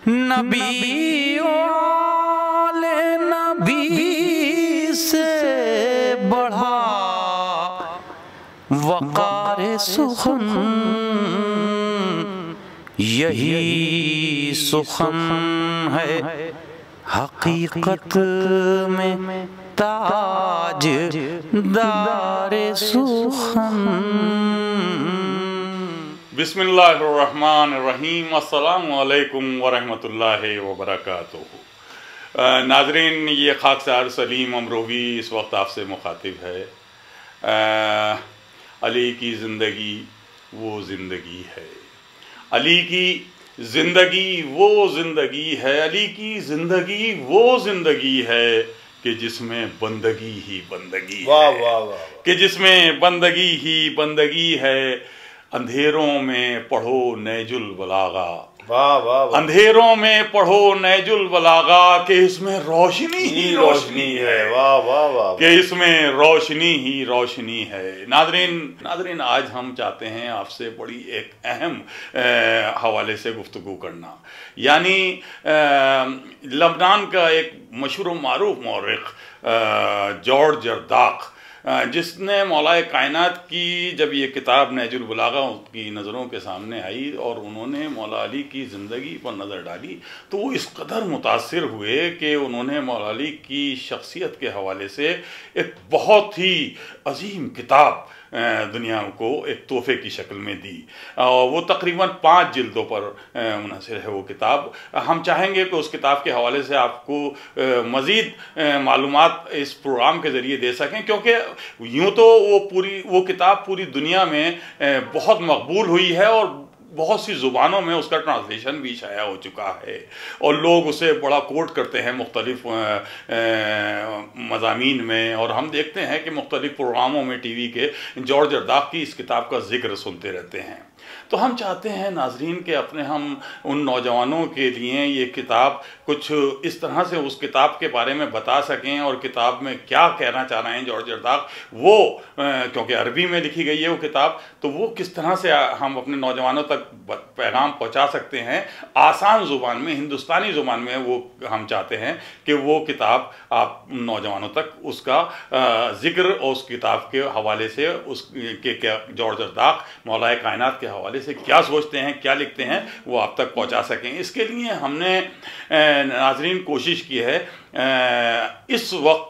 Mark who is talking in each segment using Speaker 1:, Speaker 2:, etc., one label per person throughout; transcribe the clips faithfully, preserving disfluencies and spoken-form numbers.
Speaker 1: नबी वाले नबी से बढ़ा वक़ार सुखन, यही सुखन है हकीकत में ताज दारे सुखन।
Speaker 2: बिस्मिल्लाहिर्रहमानिर्रहीम। अस्सलामु अलैकुम वरहमतुल्लाहि वबरकातुहू। नाज़रीन, ये खाकसार सलीम अमरोही इस वक्त आपसे मुखातिब है। आ, अली की ज़िंदगी वो ज़िंदगी है, अली की ज़िंदगी वो ज़िंदगी है, अली की ज़िंदगी वो ज़िंदगी है कि जिसमें बंदगी ही बंदगी है।
Speaker 3: वाह वाह वाह।
Speaker 2: कि जिसमें बंदगी ही बंदगी है। अंधेरों में पढ़ो नैजुल बलागा,
Speaker 3: वाह वाह वाह।
Speaker 2: अंधेरों में पढ़ो नैजुल बलागा, कि इसमें रोशनी ही रोशनी है।
Speaker 3: वाह वाह वाह।
Speaker 2: कि इसमें रोशनी ही रोशनी है। नाज़रीन नाज़रीन आज हम चाहते हैं आपसे बड़ी एक अहम हवाले से गुफ्तगू करना, यानी लबनान का एक मशहूर मारूफ मौरिख जॉर्ज जरदाक, जिसने मौलाए कायनात की जब ये किताब नहजुल बलागा की नज़रों के सामने आई और उन्होंने मौला अली की ज़िंदगी पर नज़र डाली, तो वो इस कदर मुतासिर हुए कि उन्होंने मौला अली की शख्सियत के हवाले से एक बहुत ही अजीम किताब दुनिया को एक तोहफे की शक्ल में दी। वो तकरीबन पाँच जिल्दों पर मुनहसर है वो किताब। हम चाहेंगे कि उस किताब के हवाले से आपको मज़ीद मालूमात इस प्रोग्राम के ज़रिए दे सकें, क्योंकि यूँ तो वो पूरी वो किताब पूरी दुनिया में बहुत मकबूल हुई है और बहुत सी ज़ुबानों में उसका ट्रांसलेशन भी शाया हो चुका है और लोग उसे बड़ा कोट करते हैं मुख्तलिफ मज़ामीन में। और हम देखते हैं कि मुख्तलिफ प्रोग्रामों में टी वी के जॉर्ज जरदाक की इस किताब का जिक्र सुनते रहते हैं। तो हम चाहते हैं नाज़रीन के अपने हम उन नौजवानों के लिए ये किताब कुछ इस तरह से उस किताब के बारे में बता सकें और किताब में क्या कहना चाह रहे हैं जॉर्ज जरदाक, वो क्योंकि अरबी में लिखी गई है वो किताब, तो वो किस तरह से हम अपने नौजवानों तक पैगाम पहुंचा सकते हैं आसान ज़ुबान में, हिंदुस्तानी ज़ुबान में। वो हम चाहते हैं कि वो किताब आप नौजवानों तक उसका ज़िक्र और उस किताब के हवाले से उस के क्या जॉर्ज जरदाक मौलाए कायनात के हवाले से क्या सोचते हैं, क्या लिखते हैं, वो आप तक पहुंचा सकें। इसके लिए हमने नाज़रीन कोशिश की है, इस वक्त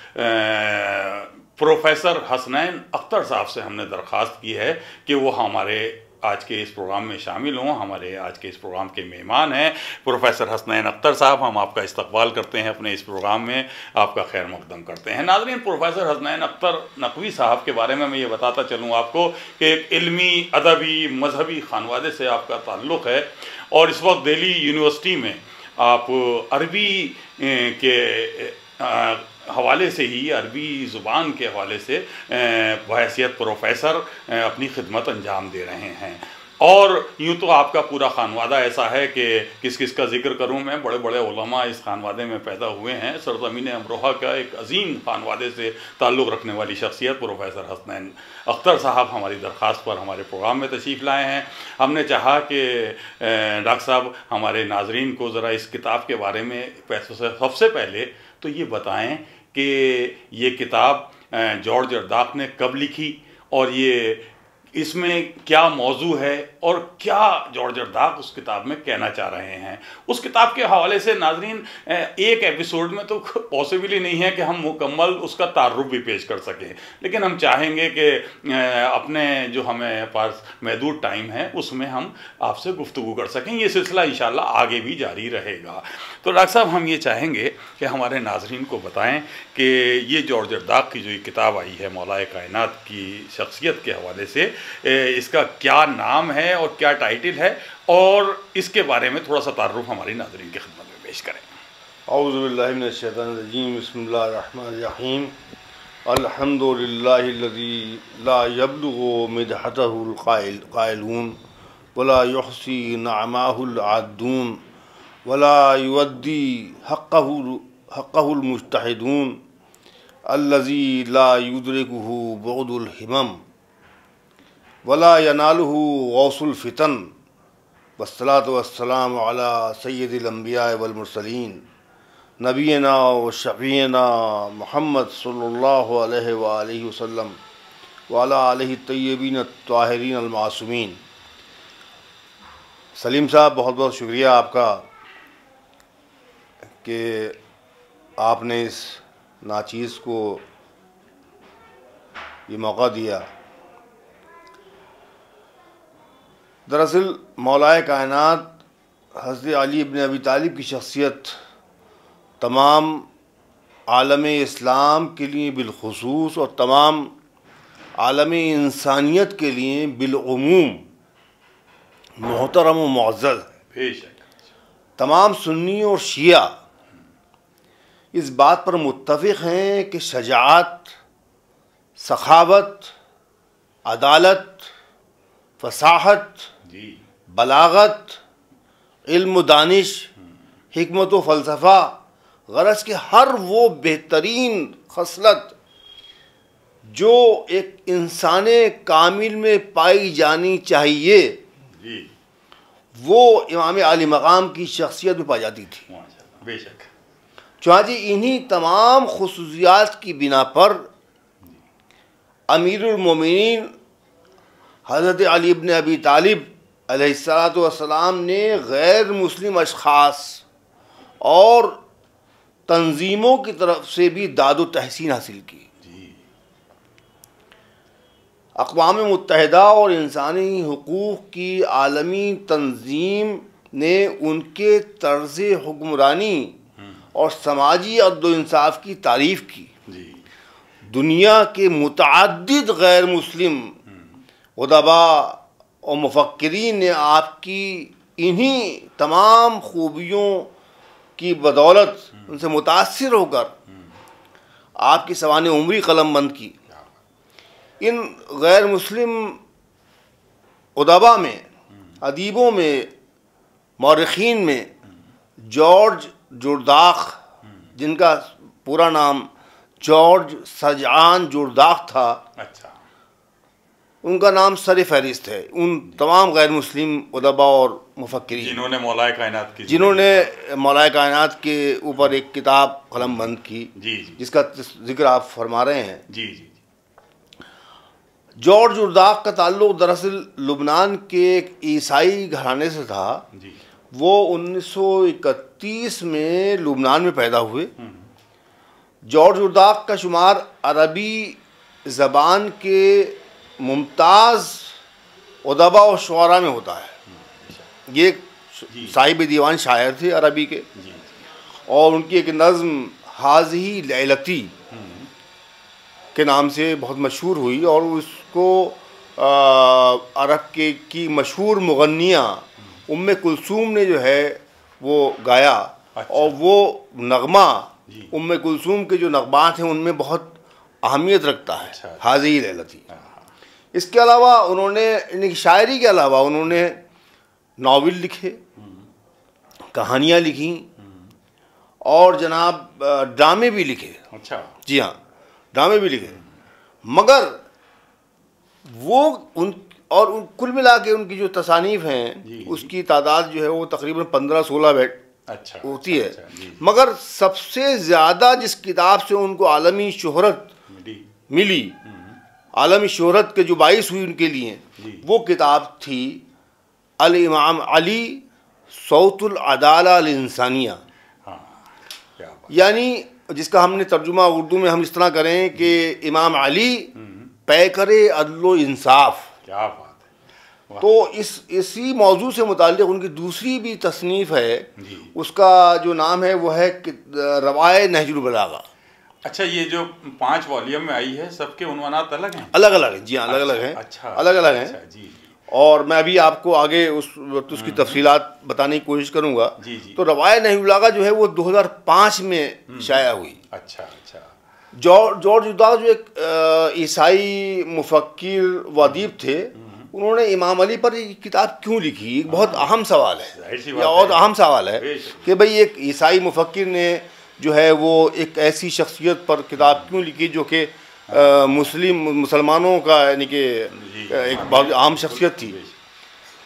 Speaker 2: प्रोफेसर हसनैन अख्तर साहब से हमने दरख्वास्त की है कि वो हमारे आज के इस प्रोग्राम में शामिल हों। हमारे आज के इस प्रोग्राम के मेहमान हैं प्रोफेसर हसनैन अख्तर साहब। हम आपका इस्तकबाल करते हैं अपने इस प्रोग्राम में, आपका खैर मकदम करते हैं। नाज़रीन, प्रोफेसर हसनैन अख्तर नकवी साहब के बारे में मैं ये बताता चलूँ आपको कि एक इल्मी, अदबी, मजहबी खानवादे से आपका ताल्लुक़ है और इस वक्त दिल्ली यूनिवर्सिटी में आप अरबी के हवाले से ही, अरबी ज़ुबान के हवाले से बहैसियत प्रोफेसर अपनी खिदमत अंजाम दे रहे हैं। और यूँ तो आपका पूरा खानवादा ऐसा है कि किस किस का जिक्र करूँ मैं, बड़े बड़े उलमा इस खानवादे में पैदा हुए हैं। सरज़मीन अमरोहा का एक अजीम खानवादे से ताल्लुक़ रखने वाली शख्सियत प्रोफेसर हसनैन अख्तर साहब हमारी दरख्वास्त पर हमारे प्रोग्राम में तशरीफ़ लाए हैं। हमने चाहा कि डॉक्टर साहब हमारे नाज़रीन को ज़रा इस किताब के बारे में सबसे पहले तो ये बताएँ कि ये किताब जॉर्ज जरदाक ने कब लिखी और ये इसमें क्या मौजू है और क्या जॉर्ज जरदाक उस किताब में कहना चाह रहे हैं। उस किताब के हवाले से नाज़रीन एक एपिसोड में तो पॉसिबल ही नहीं है कि हम मुकम्मल उसका तारुफ भी पेश कर सकें, लेकिन हम चाहेंगे कि अपने जो हमें पास महदूद टाइम है उसमें हम आपसे गुफ्तगू कर सकें। ये सिलसिला इंशाअल्लाह आगे भी जारी रहेगा। तो डॉक्टर साहब, हम ये चाहेंगे कि हमारे नाज़रीन को बताएँ कि ये जॉर्ज जरदाक की जो ये किताब आई है मौलाए कायनात की शख्सियत के हवाले से, इसका क्या नाम है और क्या टाइटल है और इसके बारे में थोड़ा सा तारुफ हमारी नाज़रीन की खिदमत में पेश करें।
Speaker 3: औज़ु बिल्लाहि मिनश शैतानिर रजीम, बिस्मिल्लाहिर रहमानिर रहीम, अल्हम्दुलिल्लाहिल्लज़ी ला यब्लुगु मिदहतहुल क़ाइलून वला युहसी नअमाहुल आदून वला युअद्दी हक़्क़हु हक़्क़हुल मुज्तहिदून अल्लज़ी ला युदरिकुहु बुअदुल हिमम वला यनालुहु गौसुल फितन वस्सलातु वस्सलामु अला सय्यदिल अंबिया वल मुरसलीन नबीना व शफ़ीना मुहम्मद सल्लल्लाहु अलैहि व आलिहि वसल्लम व अला आलिहि तय्यबीन ताहिरीन अल मासूमीन। सलीम साहब, बहुत बहुत शुक्रिया आपका कि आपने इस नाचीज़ को ये मौका दिया। दरअसल मौलाए कायनात हज़रत अली इब्न अबी तालिब की शख्सियत तमाम आलम इस्लाम के लिए बिलखुसूस और तमाम आलम इंसानियत के लिए बिलउमूम मोहतरम व मुअज़्ज़ज़ है। तमाम सुन्नी और शिया इस बात पर मुत्तफ़िक़ हैं कि शजाअत, सखावत, अदालत, फसाहत, बलागत, इल्म दानिश, हिकमत व फ़लसफ़ा, गरज के हर वो बेहतरीन खसलत जो एक इंसान कामिल में पाई जानी चाहिए वो इमाम आली मकाम की शख्सियत में पाई जाती थी।
Speaker 2: बेशक
Speaker 3: चुनांचे इन्हीं तमाम खुसूसियात की बिना पर अमीरुल मोमिनीन हज़रत अली इब्न अबी तालिब अलैहिस्सलातु वस्सलाम ने गैर मुस्लिम अशख़ास और तंजीमों की तरफ से भी दादो तहसीन हासिल की। अक़वाम मुत्तहिदा और इंसानी हुकूक़ की आलमी तंजीम ने उनके तर्ज़ हुक्मरानी और समाजी अदल इंसाफ की तारीफ़ की। दुनिया के मुतअद्दिद गैर मुस्लिम उदबा और मुफ़क्किरीन ने आपकी इन्हीं तमाम खूबियों की बदौलत उनसे मुतासिर होकर आपकी सवाने उम्री कलम बंद की। इन गैर मुस्लिम उदबा में, अदीबों में, मौरख़ीन में जॉर्ज जुरदाख, जिनका पूरा नाम जॉर्ज शजआन जुरदाख था,
Speaker 2: अच्छा,
Speaker 3: उनका नाम सर फहरिस्त है उन तमाम गैर मुस्लिम उदबा और मुफक्किरीन
Speaker 2: जिन्होंने मौलाए कायनात की
Speaker 3: जिन्होंने मौलाए कायनात के ऊपर एक किताब कलम बंद की,
Speaker 2: जी जी
Speaker 3: जिसका जिक्र आप फरमा रहे हैं।
Speaker 2: जी जी
Speaker 3: जॉर्ज जुरदाख का ताल्लुक़ दरअसल लुबनान के एक ईसाई घराने से था।
Speaker 2: जी
Speaker 3: वो उन्नीस सौ इकतीस में लुबनान में पैदा हुए। जॉर्ज जुरदाख का शुमार अरबी ज़बान के मुमताज़ उदबा और शुअरा में होता है। ये साहिब दीवान शायर थे अरबी के, और उनकी एक नज़्म हाज़िही लैलती के नाम से बहुत मशहूर हुई, और उसको अरब के की मशहूर मुग़न्निया उम्मे कुलसूम ने जो है वो गाया। अच्छा। और वो नगमा उम्मे कुलसूम के जो नगमात हैं उनमें बहुत अहमियत रखता है। अच्छा। हाज़िही लैलती। इसके अलावा उन्होंने इनकी शायरी के अलावा उन्होंने नावल लिखे, कहानियाँ लिखी और जनाब ड्रामे भी लिखे।
Speaker 2: अच्छा।
Speaker 3: जी हाँ, ड्रामे भी लिखे। मगर वो उन और उन कुल मिला के उनकी जो तसानीफ़ हैं उसकी तादाद जो है वो तकरीबन पंद्रह सोलह बैठ
Speaker 2: अच्छा
Speaker 3: होती है।
Speaker 2: अच्छा, जी।
Speaker 3: मगर सबसे ज़्यादा जिस किताब से उनको आलमी शोहरत मिली, आलमी शोहरत के जो बाइस हुई उनके लिए, वो किताब थी अल इमाम अली सौतुल अदाला अल इंसानिया। यानी जिसका हमने तर्जुमा उर्दू में हम इस तरह करें कि इमाम अली पैकरे अदलो इंसाफ।
Speaker 2: क्या बात है।
Speaker 3: तो इस इसी मौजू से मुताल्लिक़ उनकी दूसरी भी तसनीफ़ है, उसका जो नाम है वो है रवाए नहजुल बलागा।
Speaker 2: अच्छा, ये जो पांच वॉल्यूम में आई है सबके उन्वानात अलग हैं?
Speaker 3: अलग अलग हैं, जी हाँ, अलग अलग हैं।
Speaker 2: अच्छा,
Speaker 3: अलग अलग हैं।
Speaker 2: अच्छा, जी।
Speaker 3: और मैं अभी आपको आगे उस वक्त उसकी तफसीलात बताने की कोशिश करूँगा।
Speaker 2: जी जी।
Speaker 3: तो रवाए नहजुल बलागा जो है वो दो हज़ार पाँच में शाया हुई।
Speaker 2: अच्छा अच्छा।
Speaker 3: जॉर्ज जॉर्ज जुरदाख जो एक ईसाई मुफक्किर व अदीब थे, उन्होंने इमाम अली पर ये किताब क्यों लिखी, एक बहुत अहम सवाल है, ये बहुत अहम सवाल है कि भाई एक ईसाई मुफक्किर ने जो है वो एक ऐसी शख्सियत पर किताब क्यों लिखी जो कि मुस्लिम मुसलमानों का यानी कि एक बहुत अहम शख्सियत थी।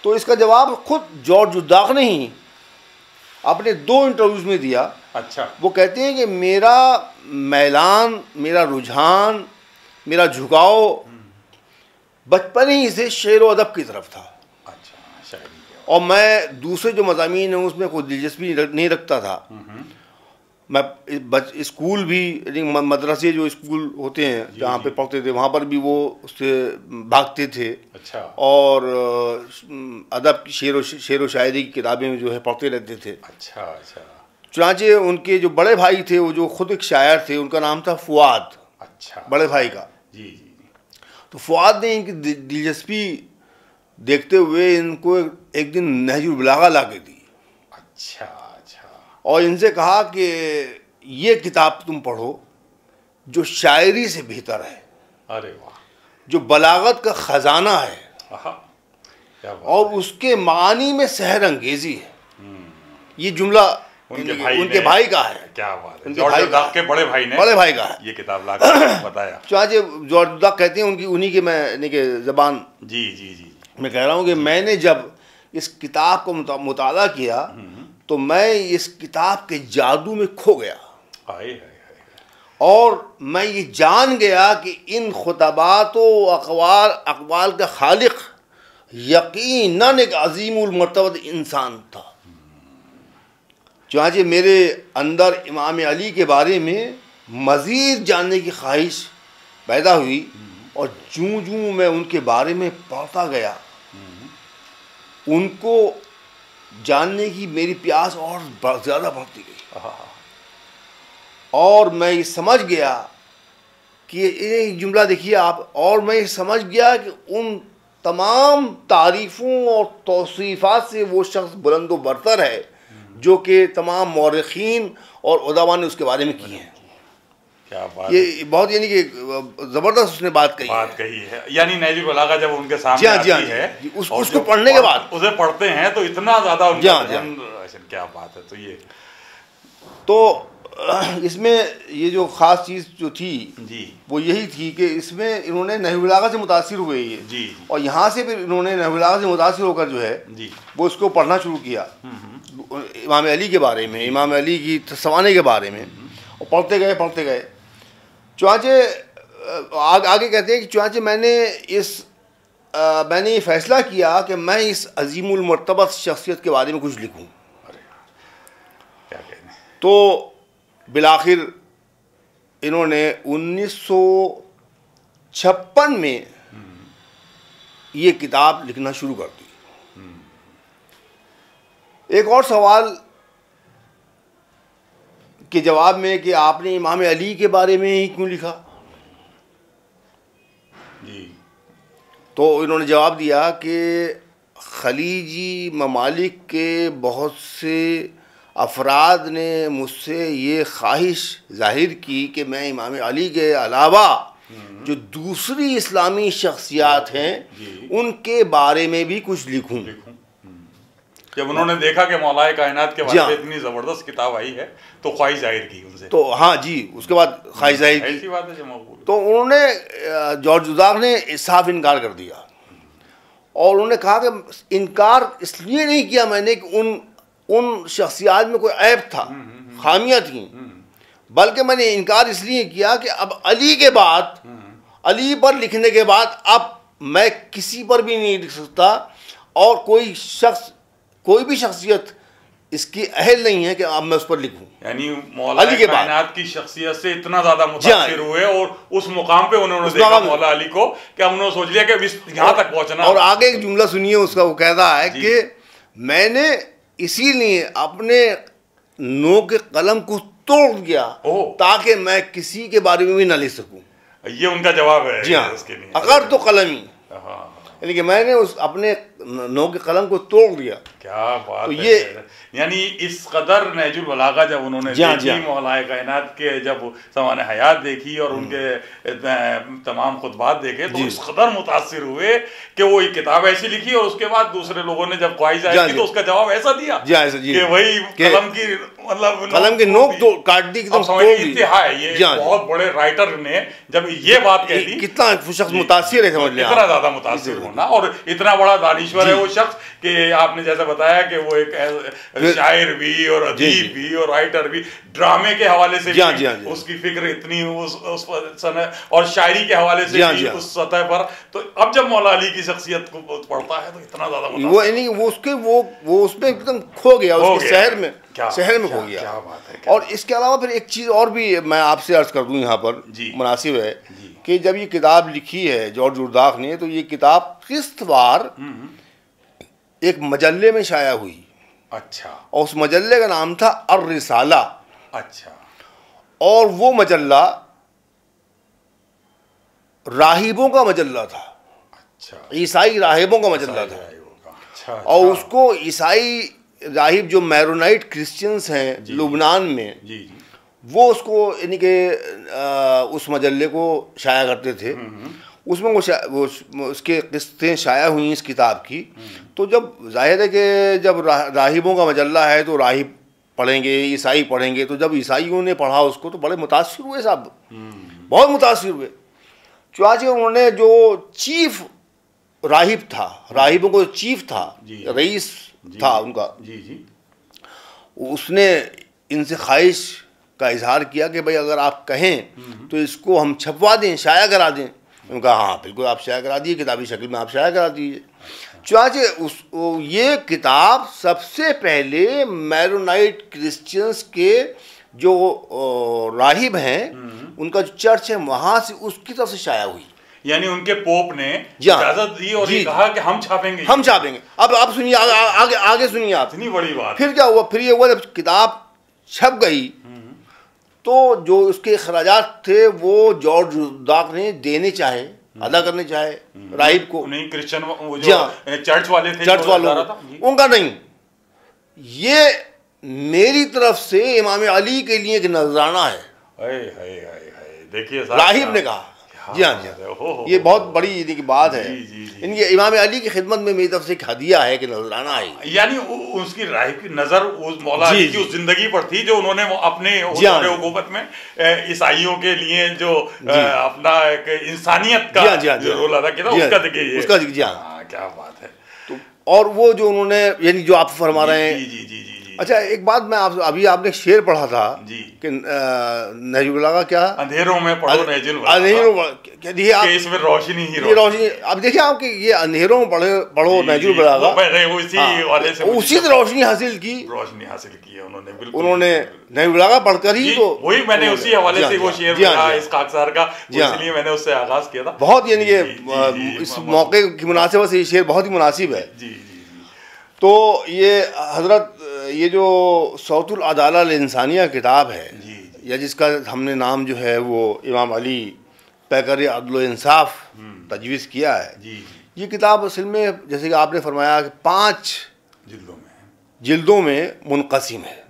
Speaker 3: तो इसका जवाब खुद जॉर्ज जुद्दाक ने ही अपने दो इंटरव्यूज़ में दिया।
Speaker 2: अच्छा।
Speaker 3: वो कहते हैं कि मेरा मैलान, मेरा रुझान, मेरा झुकाव बचपन ही से शेर व अदब की तरफ था।
Speaker 2: अच्छा, शायरी।
Speaker 3: और मैं दूसरे जो मज़ामीन हैं उसमें कोई दिलचस्पी नहीं रखता था। मैं बच स्कूल भी, मदरसे जो स्कूल होते हैं जहाँ पे पढ़ते थे वहाँ पर भी वो उससे भागते थे।
Speaker 2: अच्छा।
Speaker 3: और अदब की शेर व शेर व शायरी की किताबें जो है पढ़ते रहते थे।
Speaker 2: अच्छा अच्छा।
Speaker 3: चुनांचे उनके जो बड़े भाई थे वो जो खुद एक शायर थे, उनका नाम था फुआद।
Speaker 2: अच्छा।
Speaker 3: बड़े भाई का।
Speaker 2: जी जी।
Speaker 3: तो फुआद ने इनकी दिलचस्पी देखते हुए इनको एक दिन नहजुल बलागा ला के दी।
Speaker 2: अच्छा अच्छा।
Speaker 3: और इनसे कहा कि ये किताब तुम पढ़ो जो शायरी से बेहतर है।
Speaker 2: अरे वाह।
Speaker 3: जो बलागत का ख़जाना है।
Speaker 2: क्या बात
Speaker 3: और उसके मानी में सहर अंगेजी है। ये जुमला
Speaker 2: उनके भाई
Speaker 3: उनके भाई का है।
Speaker 2: क्या बात है।
Speaker 3: उनके भाई का
Speaker 2: के बड़े भाई ने
Speaker 3: बड़े भाई का है
Speaker 2: ये किताब ला कर बताया।
Speaker 3: चाचे जॉर्ज जुद्दाक कहते हैं उनकी उन्हीं के मैं के ज़बान
Speaker 2: जी जी जी
Speaker 3: मैं कह रहा हूँ कि मैंने जब इस किताब को मुता, मुताला किया तो मैं इस किताब के जादू में खो गया।
Speaker 2: आए आए।
Speaker 3: और मैं ये जान गया कि इन खुतबात व अक़वाल अक़वाल का खालिक यकीनन एक अज़ीमुल मर्तबा इंसान था। चुनांचे मेरे अंदर इमाम अली के बारे में मज़ीद जानने की ख्वाहिश पैदा हुई और जूँ जूँ मैं उनके बारे में पढ़ता गया उनको जानने की मेरी प्यास और ज़्यादा बढ़ती गई। और मैं ये समझ गया कि ये जुमला देखिए आप, और मैं ये समझ गया कि उन तमाम तारीफ़ों और तौसीफ़ात से वो शख्स बुलंद व बरतर है जो कि तमाम मौरख़ीन और उलमा ने उसके बारे में किए हैं।
Speaker 2: क्या बात।
Speaker 3: ये बहुत यानी कि ज़बरदस्त उसने बात कही
Speaker 2: बात
Speaker 3: है।
Speaker 2: कही है यानी नहजुल बलागा जब उनके सामने
Speaker 3: आती
Speaker 2: है
Speaker 3: है उस, उसको पढ़ने के बाद
Speaker 2: उसे पढ़ते हैं तो इतना ज़्यादा उनका क्या बात है। तो ये
Speaker 3: तो इसमें ये जो ख़ास चीज़ जो थी
Speaker 2: जी
Speaker 3: वो यही थी कि इसमें इन्होंने नहजुल बलागा से मुतासिर हुए ये
Speaker 2: जी
Speaker 3: और यहाँ से फिर इन्होंने नहजुल बलागा से मुतासिर होकर जो है
Speaker 2: जी
Speaker 3: वो इसको पढ़ना शुरू किया इमाम अली के बारे में, इमाम अली की तसवाने के बारे में, और पढ़ते गए पढ़ते गए। चुनांचे आग, आगे कहते हैं कि चुनांचे मैंने इस आ, मैंने ये फ़ैसला किया कि मैं इस अज़ीमुल मर्तबा शख्सियत के बारे में कुछ लिखूं।
Speaker 2: क्या कहने।
Speaker 3: तो बिलाखिर इन्होंने उन्नीस सौ छप्पन में ये किताब लिखना शुरू कर दी। एक और सवाल के जवाब में कि आपने इमाम अली के बारे में ही क्यों लिखा,
Speaker 2: जी
Speaker 3: तो इन्होंने जवाब दिया कि खलीजी ममालिक के बहुत से अफराद ने मुझसे ये ख्वाहिश जाहिर की कि मैं इमाम अली के अलावा जो दूसरी इस्लामी शख्सियात हैं उनके बारे में भी कुछ लिखूं।
Speaker 2: जब उन्होंने देखा कि मौलाए कायनात के बारे में इतनी ज़बरदस्त किताब आई है तो ख्वाहिश जाहिर की उनसे।
Speaker 3: तो हाँ जी, उसके बाद ख्वाहिश जाहिर की।
Speaker 2: ऐसी बात है जो मकबूल।
Speaker 3: तो उन्होंने जॉर्ज जुद्दाक ने साफ इनकार कर दिया और उन्होंने कहा कि इनकार इसलिए नहीं किया मैंने कि उन उन शख्सियात में कोई ऐब था, खामियां थीं, बल्कि मैंने इनकार इसलिए किया कि अब अली के बाद, अली पर लिखने के बाद अब मैं किसी पर भी नहीं लिख सकता और कोई शख्स, कोई भी शख्सियत इसकी अहल नहीं है कि अब मैं उस पर लिखूं।
Speaker 2: यानी मौला अली के कायनात की शख्सियत से इतना ज्यादा मुतासिर हुए और उस मुकाम पे उन्होंने देखा मौला अली को कि उन्होंने सोच लिया कि यहाँ तक पहुंचना।
Speaker 3: और आगे एक जुमला सुनिए उसका, वो कहता है कि मैंने इसीलिए अपने नो के कलम को तोड़ दिया ताकि मैं किसी के बारे में भी ना लिख सकूं।
Speaker 2: ये उनका जवाब है।
Speaker 3: जी हाँ, अगर तो कलमी, यानी कि मैंने उस अपने नो के कलम को तोड़ दिया।
Speaker 2: क्या बात
Speaker 3: तो
Speaker 2: है।
Speaker 3: ये
Speaker 2: यानी इस कदर नहजुल बलागा जब उन्होंने देखी, मौलाए कायनात के जब ज़माने हयात देखी और उनके तमाम खुतबात देखे तो इस कदर मुतासिर हुए कि वो एक किताब ऐसी लिखी और उसके बाद दूसरे लोगों ने जब ख्वाहिश आई की तो उसका जवाब ऐसा दिया कि वही कलम की मतलब
Speaker 3: कलम की नोक तो काट दी,
Speaker 2: इंतहा है। ये बहुत बड़े राइटर ने जब ये बात कह दी,
Speaker 3: कितना शख्स मुतासिर है, समझ लिया,
Speaker 2: इतना ज्यादा मुतासिर होना और इतना बड़ा दानिश दानिश्वर है वो शख्स कि आपने जैसा बताया कि वो एक शायर भी और अदीब भी और राइटर भी, ड्रामे के हवाले से
Speaker 3: जी,
Speaker 2: भी
Speaker 3: जी, जी,
Speaker 2: उसकी फिक्र इतनी उस उस समय और शायरी के हवाले से
Speaker 3: जी,
Speaker 2: भी
Speaker 3: जी,
Speaker 2: उस सतह पर। तो अब जब मौला अली की शख्सियत को पढ़ता है तो इतना ज्यादा
Speaker 3: वो यानी वो उसके वो वो उसमें एकदम खो गया, उसके शहर में शहर में खो गया।
Speaker 2: क्या बात है। और
Speaker 3: इसके अलावा फिर एक चीज़ और भी मैं आपसे अर्ज कर दूं यहाँ पर मुनासिब है कि जब ये किताब लिखी है जॉर्ज जुर्दाक ने, तो ये किताब किस्तवार एक मजल्ले में शाया हुई।
Speaker 2: अच्छा।
Speaker 3: और उस मजल्ले का नाम था अर रिसाला।
Speaker 2: अच्छा। और
Speaker 3: वो मजल्ला राहिबों का मजल्ला था।
Speaker 2: अच्छा।
Speaker 3: ईसाई राहिबों का मजल्ला था।
Speaker 2: अच्छा।
Speaker 3: और उसको ईसाई राहिब जो मैरोनाइट क्रिश्चियंस हैं लुबनान में, जी, जी। वो उसको यानी कि उस मजल्ले को शाया करते थे। उसमें वो, वो उसके किस्तें शाया हुई इस किताब की। तो जब जाहिर है कि जब रा, राहिबों का मजल्ला है तो राहिब पढ़ेंगे, ईसाई पढ़ेंगे, तो जब ईसाइयों ने पढ़ा उसको तो बड़े मुतासिर हुए साहब, बहुत मुतासिर हुए। चुनांचे उन्होंने जो चीफ राहिब था, राहिबों को चीफ था, रईस था उनका, जी जी, उसने इनसे ख्वाहिश का इजहार किया कि भाई अगर आप कहें तो इसको हम छपवा दें, शाया करा दें। उन्होंने कहा हाँ बिल्कुल आप शाया करा दीजिए, किताबी शक्ल में आप शाया करा दीजिए। चुनांचे उस ये किताब सबसे पहले मैरोनाइट क्रिश्चियंस के जो राहिब हैं उनका जो चर्च है वहाँ से उसकी तरफ से शाया हुई।
Speaker 2: यानी उनके पोप ने इजाजत दी और ये कहा कि हम छापेंगे,
Speaker 3: हम छापेंगे। अब आप सुनिए आगे आगे, आगे सुनिए आप।
Speaker 2: इतनी बड़ी बात।
Speaker 3: फिर क्या हुआ, फिर ये हुआ जब किताब छप गई तो जो उसके अखराजात थे वो जॉर्ज जुर्दाक ने देने चाहे, अदा करने चाहे राहिब को।
Speaker 2: नहीं क्रिश्चियन वो जो चर्च वाले थे,
Speaker 3: चर्च वालों उनका नहीं, ये मेरी तरफ से इमाम अली के लिए एक नजराना है।
Speaker 2: देखिए
Speaker 3: राहिब ने कहा। जी हाँ, जी हाँ, ये बहुत बड़ी इनकी बात है। जी, जी, जी, इनके इमाम अली की खिदमत में मेरी तरफ से एक हदिया है कि नजराना है।
Speaker 2: यानी उसकी राहिब की नजर उस मौला अली की उस जिंदगी पर थी जो उन्होंने अपने हुकूमत में ईसाइयों के लिए जो अपना एक इंसानियत का जो रोल अदा किया था उसका देखिए
Speaker 3: उसका जी हाँ,
Speaker 2: क्या बात है।
Speaker 3: और वो जो उन्होंने यानी जो आप फरमा रहे हैं। जी जी जी। अच्छा एक बात मैं आप अभी आपने शेर पढ़ा था जी कि नहजुल बलागा क्या,
Speaker 2: अंधेरों में पढ़ो नहजुल बलागा,
Speaker 3: अंधेरों देखिए आप
Speaker 2: इसमें रोशनी ही
Speaker 3: रोशनी, रोशनी अब देखिए आप कि ये अंधेरों में पढ़े पढ़ो नहजुल बलागा,
Speaker 2: उसी वाले से
Speaker 3: उसी से रोशनी हासिल की,
Speaker 2: रोशनी हासिल की है उन्होंने। बिल्कुल
Speaker 3: उन्होंने नहजुल बलागा पढ़कर ही तो
Speaker 2: वही मैंने उसी हवाले से वो शेर पढ़ा इस खाकसार का, इसलिए मैंने उससे आगाज किया था।
Speaker 3: बहुत यानी कि इस मौके की मुनासिबत से ये शेर बहुत ही मुनासिब है। जी जी। तो ये हजरत ये जो सौतुल अदाला अल इंसानिया किताब है जी, जी। या जिसका हमने नाम जो है वो इमाम अली पैकर अदल इंसाफ तजवीज़ किया है जी, जी। ये किताब असल में जैसे कि आपने फरमाया कि पाँच
Speaker 2: जिल्दों में
Speaker 3: जिल्दों में मुनक़सिम है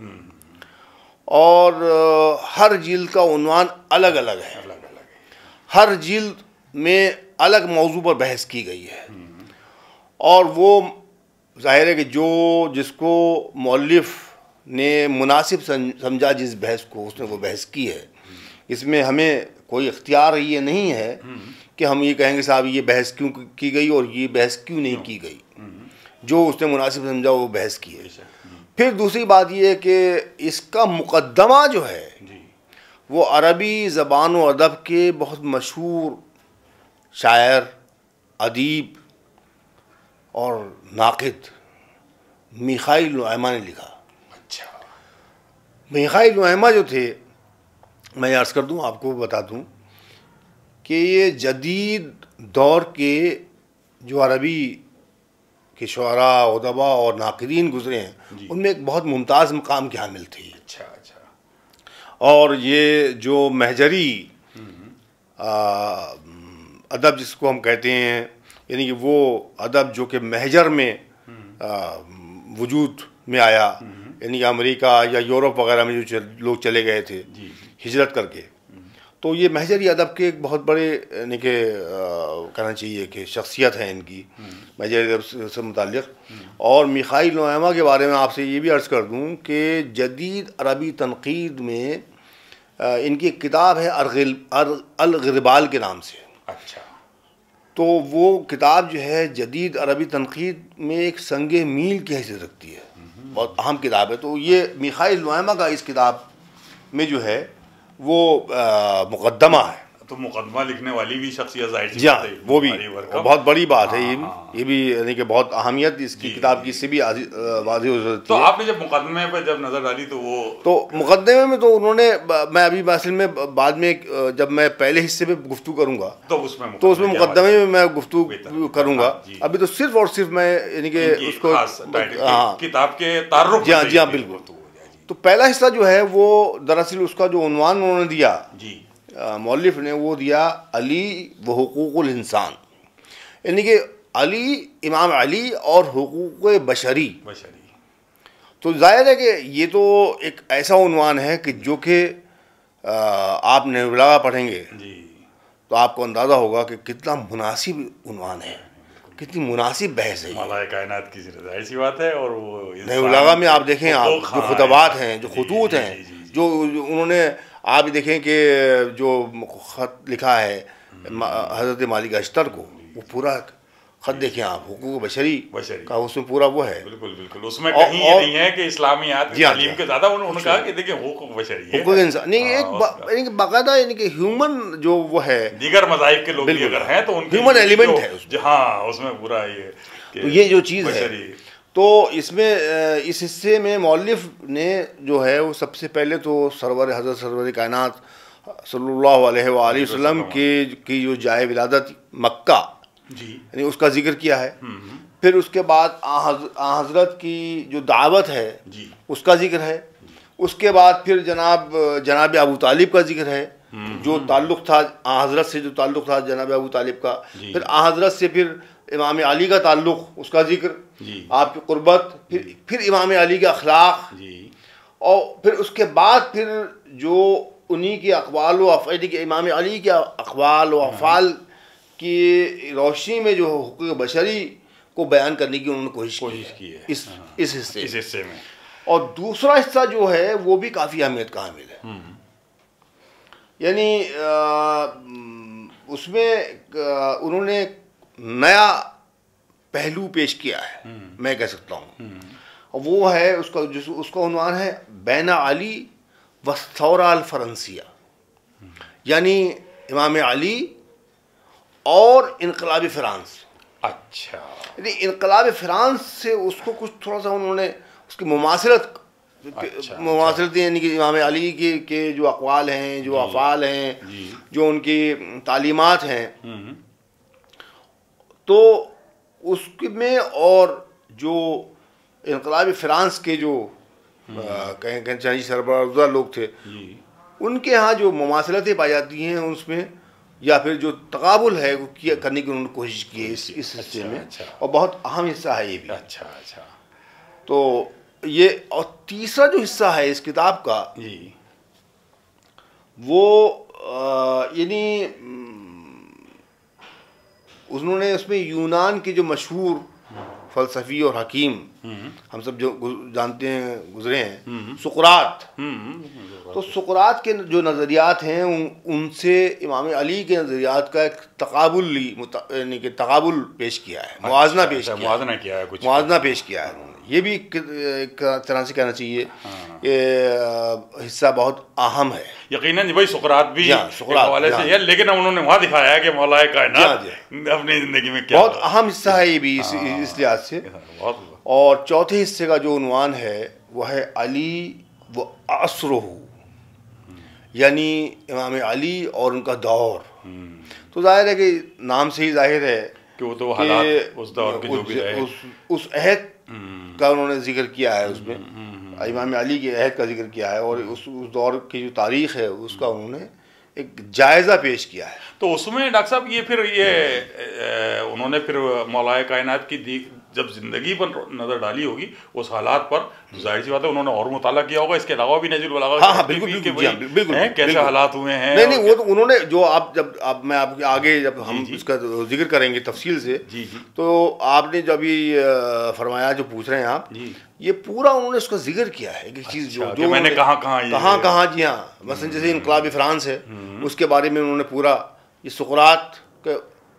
Speaker 3: और हर जिल्द का उन्वान अलग अलग है, अलग अलग है। हर जिल्द में अलग मौजू पर बहस की गई है और वो ज़ाहिर है कि जो जिसको मौलिफ़ ने मुनासिब समझा जिस बहस को उसने वो बहस की है। इसमें हमें कोई इख्तियार ये नहीं है कि हम ये कहेंगे साहब ये बहस क्यों की गई और ये बहस क्यों नहीं की गई। जो उसने मुनासिब समझा वो बहस की है। फिर दूसरी बात ये है कि इसका मुक़द्दमा जो है वो अरबी ज़बान व अदब के बहुत मशहूर शायर, अदीब और नाक़िद मिखाइल नुऐमा ने लिखा।
Speaker 2: अच्छा।
Speaker 3: मिखाइल नुऐमा जो थे, मैं अर्ज़ कर दूं आपको बता दूं कि ये जदीद दौर के जो अरबी के शुअरा, उदबा और नाक़िदीन गुज़रे हैं उनमें एक बहुत मुमताज़ मकाम के हामिल थे।
Speaker 2: अच्छा अच्छा।
Speaker 3: और ये जो महजरी अदब जिसको हम कहते हैं, यानी कि वो अदब जो कि महजर में वजूद में आया, यानी कि अमेरिका या यूरोप वगैरह में जो लोग चले गए थे हिजरत करके, तो ये महजरी अदब के एक बहुत बड़े यानी कि कहना चाहिए कि शख्सियत है इनकी महजरी अदब से मुताल्लिक़। और मिखाइल नुऐमा के बारे में आपसे ये भी अर्ज़ कर दूँ कि जदीद अरबी तनक़ीद में इनकी एक किताब है अल ग़िरबाल के नाम से।
Speaker 2: अच्छा।
Speaker 3: तो वो किताब जो है जदीद अरबी तनक़ीद में एक संगे मील की हैसियत रखती है, बहुत अहम किताब है। तो ये मिखाइल नुऐमा का इस किताब में जो है वो मुक़द्दमा है।
Speaker 2: तो मुकदमा लिखने वाली भी शख्सियत ज़ाहिर सी
Speaker 3: जी हाँ,
Speaker 2: बात है,
Speaker 3: वो भी
Speaker 2: वो
Speaker 3: बहुत बड़ी बात है। ये
Speaker 2: हाँ,
Speaker 3: भी ये भी यानी कि बहुत अहमियत इसकी किताब की इससे भी वाज़ेह हो जाती
Speaker 2: तो
Speaker 3: है।
Speaker 2: आपने जब मुकदमे पर जब नज़र डाली तो वो
Speaker 3: तो मुकदमे में तो उन्होंने, मैं अभी असल में बाद में जब मैं पहले हिस्से में गुफ्तगू करूँगा
Speaker 2: तो उसमें
Speaker 3: तो उसमें मुकदमे में मैं गुफ्तगू करूँगा।
Speaker 2: हाँ,
Speaker 3: अभी तो सिर्फ और सिर्फ मैं यानी कि उसको
Speaker 2: हाँ किताब के तारुफ।
Speaker 3: जी हाँ जी हाँ बिल्कुल। तो पहला हिस्सा जो है वो दरअसल उसका जो उन्वान उन्होंने दिया
Speaker 2: जी
Speaker 3: मौलिफ ने, वो दिया अली व हुकूकुल इंसान, यानी कि अली, इमाम अली और हुकूक बशरी।
Speaker 2: बशरी
Speaker 3: तो जाहिर है कि ये तो एक ऐसा उन्वान है कि जो कि आप नबीला पढ़ेंगे
Speaker 2: जी
Speaker 3: तो आपको अंदाज़ा होगा कि कितना मुनासिब उन्वान है, कितनी मुनासिब बहस है।
Speaker 2: मौलाए कायनात की जाहिर सी बात है। और वो
Speaker 3: नबीला में आप देखें, आप जो खुतबात हैं, जो खतूत हैं, जो उन्होंने, आप देखें कि जो ख़त लिखा है हज़रत मालिक अश्तर को, वो पूरा ख़त देखें आप, हुकूक बशरी का उसमें पूरा वो है।
Speaker 2: बिल्कुल बिल्कुल, उसमें कहीं ये नहीं है कि इस्लामियात की तालीम के ज़्यादा उन्होंने कहा कि देखिए हुकूक बशरी है,
Speaker 3: हुकूक इंसान नहीं, एक बाकायदा यानी कि ह्यूमन जो वो है,
Speaker 2: दीगर मज़ाहिब के लोग भी अगर हैं तो उनके
Speaker 3: ह्यूमन एलिमेंट है।
Speaker 2: हाँ, उसमें पूरा ये
Speaker 3: ये जो चीज़ है। तो इसमें इस हिस्से में मौलिफ ने जो है वो सबसे पहले तो सरवर हज़रत सरवर कायनात सल्लल्लाहु अलैहि वसल्लम के की जो जाए विलादत मक्का
Speaker 2: जी
Speaker 3: यानी उसका जिक्र किया है। फिर उसके बाद हज़रत की जो दावत है
Speaker 2: जी
Speaker 3: उसका जिक्र है। उसके बाद फिर जनाब जनाब अबू तालिब का जिक्र है, जो ताल्लुक़ था हज़रत से, जो ताल्लुक़ था जनाब अबू तालिब का। फिर हज़रत से फिर इमाम अली का ताल्लुक़, उसका जिक्र, आपकी क़ुर्बत, फिर फिर इमाम अली के अखलाक जी, और फिर उसके बाद फिर जो उन्हीं के अक़वाल व अफ़आल के, इमाम अली के अक़वाल व अफ़आल की रोशनी में जो हुकूक बशरी को बयान करने की उन्होंने कोशिश की है इस इस हिस्से
Speaker 2: इस हिस्से में।
Speaker 3: और दूसरा हिस्सा जो है वो भी काफ़ी अहमियत का हामिल है, यानी उसमें उन्होंने नया पहलू पेश किया है, मैं कह सकता हूँ। और वो है उसका जो उसका उन्वान है बैना अली वस्तौरा अल फरंसिया, यानी इमाम अली और इनकलाब फ़्रांस।
Speaker 2: अच्छा,
Speaker 3: यानी इनकलाब फ़्रांस से उसको कुछ थोड़ा सा उन्होंने उसकी मुमासिलत
Speaker 2: अच्छा,
Speaker 3: मुमासिलत यानी कि इमाम अली के के जो अक़वाल हैं, जो अफ़आल हैं, जो उनकी तालीमात हैं, तो उसमें और जो इनकलाब फ़्रांस के जो कहें कहें चाहे सरबराह लोग थे, उनके यहाँ जो मुमासिलतें पाई जाती हैं उसमें, या फिर जो तकाबुल है वो किया करने की उन्होंने कोशिश की है इस इस हिस्से में।
Speaker 2: अच्छा,
Speaker 3: और बहुत अहम हिस्सा है ये भी।
Speaker 2: अच्छा अच्छा।
Speaker 3: तो ये, और तीसरा जो हिस्सा है इस किताब का
Speaker 2: जी,
Speaker 3: वो यानी उन्होंने उसमें यूनान के जो मशहूर फ़लसफ़ी और हकीम हम सब जो जानते हैं, गुजरे हैं, सुक़रात। तो सुक़रात के जो नज़रियात हैं उन, उनसे इमाम अली के नज़रियात का एक तकाबुल ली, यानी कि तकाबुल पेश किया है, मुआजना पेश किया,
Speaker 2: मुआजना किया है, कुछ
Speaker 3: मुआजना पेश किया है उन्होंने। ये भी एक तरह से कहना चाहिए ये हिस्सा बहुत अहम है।
Speaker 2: यकीनन भाई सुक़रात भी
Speaker 3: सुक़रात
Speaker 2: हवाले से है, लेकिन उन्होंने वहाँ दिखाया है कि मौलाए कायनात अपनी ज़िंदगी में क्या
Speaker 3: बहुत अहम हिस्सा है ये भी इस इस लिहाज से। और चौथे हिस्से का जो उन्वान है वह है अली व असरुहु, यानी इमाम अली और उनका दौर। तो जाहिर है कि नाम से ही जाहिर है
Speaker 2: कि वो तो हालात उस दौर के जो भी रहे,
Speaker 3: उस उस अहद का उन्होंने जिक्र किया है, उसमें इमाम अली के अहद का जिक्र किया है, और उस उस दौर की जो तारीख़ है उसका उन्होंने एक जायज़ा पेश किया है।
Speaker 2: तो उसमें डॉक्टर साहब ये फिर ये उन्होंने फिर मौलाए कायनात की दी जब ज़िंदगी पर नज़र डाली होगी उस हालात पर, तो जाहिर सी बात है उन्होंने और मुताला किया होगा, इसके अलावा भी नज़ीर बलागा।
Speaker 3: हाँ हाँ बिल्कुल बिल्कुल बिल्कुल
Speaker 2: कैसे हालात हुए हैं।
Speaker 3: नहीं नहीं वो तो उन्होंने जो आप जब आप मैं आपके आगे जब हम इसका जिक्र करेंगे तफसील से,
Speaker 2: जी जी,
Speaker 3: तो आपने जब ये फरमाया जो पूछ रहे हैं आप, ये पूरा उन्होंने उसका जिक्र किया है एक चीज़ जो जो
Speaker 2: मैंने कहाँ कहाँ
Speaker 3: कहाँ कहाँ जी हाँ, मसलन जैसे इनकलाब फ़्रांस है उसके बारे में उन्होंने पूरा ये सुक़रात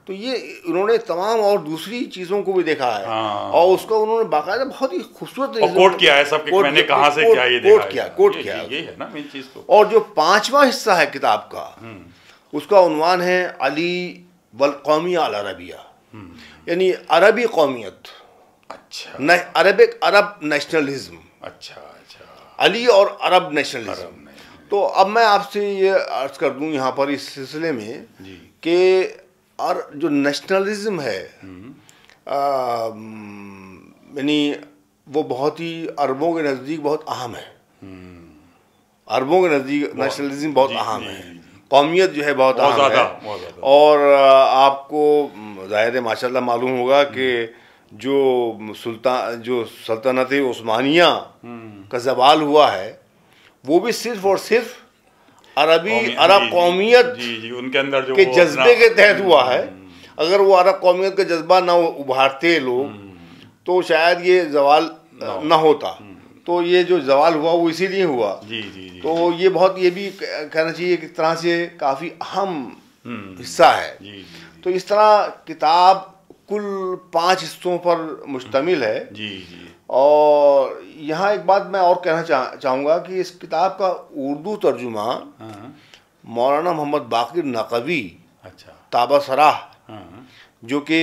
Speaker 3: तो ये उन्होंने तमाम और दूसरी चीज़ों को भी देखा है।
Speaker 2: हाँ।
Speaker 3: और उसको उन्होंने बाकायदा बहुत ही खूबसूरत
Speaker 2: और कोट किया है सब कि मैंने कहाँ से क्या ये देखा
Speaker 3: कोट किया कोट किया
Speaker 2: ये है ना मेन चीज़ तो।
Speaker 3: और जो पांचवा हिस्सा है किताब का, उसका उन्वान है अली वल कौमी अल अरबिया, यानी अरबी कौमियत।
Speaker 2: अच्छा।
Speaker 3: न अरबिक अरब नेशनलिज्म।
Speaker 2: अच्छा अच्छा।
Speaker 3: अली और अरब नेशनलिज्म। तो अब मैं आपसे ये अर्ज कर दूं यहाँ पर इस सिलसिले में कि और जो नेशनलिज्म है यानी वो बहुत ही अरबों के नज़दीक बहुत अहम है। अरबों के नज़दीक नेशनलिज्म बहुत अहम है, कौमियत जो है बहुत अहम है। और आपको ज़ाहिर है माशाल्लाह मालूम होगा कि जो सुल्तान जो सल्तनत उस्मानिया का ज़वाल हुआ है वो भी सिर्फ और सिर्फ अरबी अरब कौमियत
Speaker 2: जी, जी, उनके अंदर जो
Speaker 3: के जज्बे के तहत हुआ है। अगर वो अरब कौमियत का जज्बा ना उभारते लोग तो शायद ये जवाल ना होता। तो ये जो जवाल हुआ वो इसीलिए हुआ।
Speaker 2: जी, जी, जी,
Speaker 3: तो ये बहुत ये भी कहना चाहिए कि तरह से काफ़ी अहम हिस्सा है।
Speaker 2: जी, जी, जी।
Speaker 3: तो इस तरह किताब कुल पाँच हिस्सों पर मुश्तमिल है।
Speaker 2: जी जी।
Speaker 3: और यहाँ एक बात मैं और कहना चाह चाहूँगा कि इस किताब का उर्दू तर्जुमा मौलाना मोहम्मद बाकिर नकवी
Speaker 2: अच्छा
Speaker 3: ताबासराह जो कि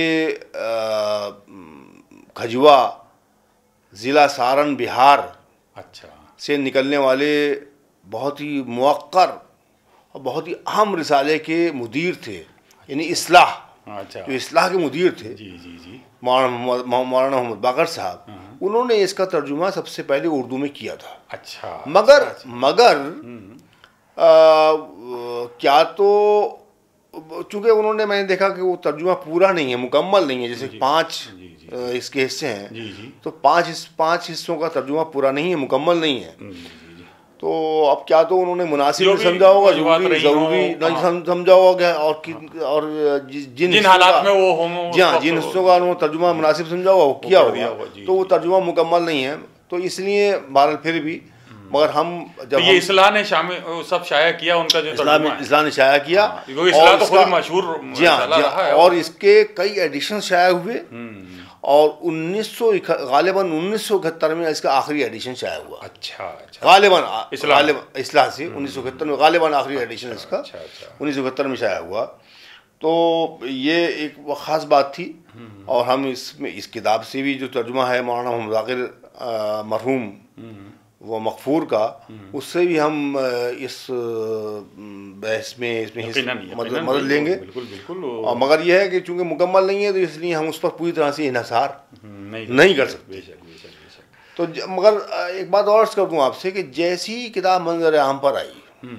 Speaker 3: खजुआ ज़िला सारन बिहार
Speaker 2: अच्छा
Speaker 3: से निकलने वाले बहुत ही मुवक्कर और बहुत ही अहम रिसाले के मुदीर थे, यानी इस्लाह
Speaker 2: अच्छा
Speaker 3: जो इस्लाह के मुदीर थे
Speaker 2: जी जी जी
Speaker 3: मौलाना मौलाना मोहम्मद बाकर साहब, उन्होंने इसका तर्जुमा सबसे पहले उर्दू में किया था।
Speaker 2: अच्छा
Speaker 3: मगर
Speaker 2: अच्छा, अच्छा।
Speaker 3: मगर आ, क्या तो चूंकि उन्होंने मैंने देखा कि वो तर्जुमा पूरा नहीं है, मुकम्मल नहीं है। जैसे
Speaker 2: जी,
Speaker 3: पांच
Speaker 2: जी, जी,
Speaker 3: जी, इसके हिस्से हैं
Speaker 2: जी, जी।
Speaker 3: तो पांच हिस, पांच हिस्सों का तर्जुमा पूरा नहीं है, मुकम्मल नहीं है।
Speaker 2: जी, जी।
Speaker 3: तो अब क्या तो उन्होंने मुनासिब
Speaker 2: जो
Speaker 3: नहीं
Speaker 2: भी
Speaker 3: समझा होगा,
Speaker 2: कोई बात
Speaker 3: जरूरी
Speaker 2: रही हो,
Speaker 3: जरूरी नहीं
Speaker 2: हाँ।
Speaker 3: सम- समझा होगा और कि- और जि- जिन
Speaker 2: जिन
Speaker 3: हिस्सों
Speaker 2: हालात
Speaker 3: का-
Speaker 2: में वो हों
Speaker 3: जी हाँ, जिन हिस्सों का उन्होंने तर्जुमा मुनासिब समझा होगा वो किया
Speaker 2: कर दिया
Speaker 3: होगा,
Speaker 2: होगा, जी,
Speaker 3: तो वो
Speaker 2: जी।
Speaker 3: तर्जुमा मुकम्मल नहीं है। तो इसलिए बहरहाल फिर भी मगर हम जब
Speaker 2: तो ये
Speaker 3: हम
Speaker 2: इस्लाह ने शामिल सब शाया किया उनका जो
Speaker 3: इस्लाम
Speaker 2: तर्जुमा है।
Speaker 3: इस्लाम ने शाया किया।
Speaker 2: हाँ, क्योंकि इस्लाह तो खुद
Speaker 3: इसका-
Speaker 2: मशहूर
Speaker 3: जी हाँ
Speaker 2: रिसाला
Speaker 3: जी
Speaker 2: रहा है।
Speaker 3: हाँ, और इसके कई एडिशन शाया हुए और उन्नीस सौ गालिबन उन्नीस सौ इकहत्तर में इसका आखिरी एडिशन शाया हुआ।
Speaker 2: अच्छा अच्छा
Speaker 3: गालिबन
Speaker 2: इस्लाम।
Speaker 3: गालिबन इस्लाह से उन्नीस सौ इकहत्तर में गालिबन आखिरी एडिशन इसका
Speaker 2: अच्छा अच्छा
Speaker 3: उन्नीस सौ इकहत्तर में शाया हुआ। तो ये एक वो ख़ास बात थी। और हम इसमें इस किताब से भी जो तर्जुमा है मौलाना मोहम्मद बाकिर मरहूम वो मकफूर का, उससे भी हम इस बहस में इसमें
Speaker 2: यकीनन,
Speaker 3: मदद
Speaker 2: यकीनन,
Speaker 3: मदद लेंगे।
Speaker 2: बिल्कुल बिल्कुल।
Speaker 3: और मगर यह है कि चूंकि मुकम्मल नहीं है तो इसलिए हम उस पर पूरी तरह से इन्हिसार
Speaker 2: नहीं
Speaker 3: नहीं कर सकते।
Speaker 2: बेशक बेशक बेशक।
Speaker 3: तो ज- मगर एक बात और अर्ज कर दूं आपसे कि जैसी किताब मंजर आम पर आई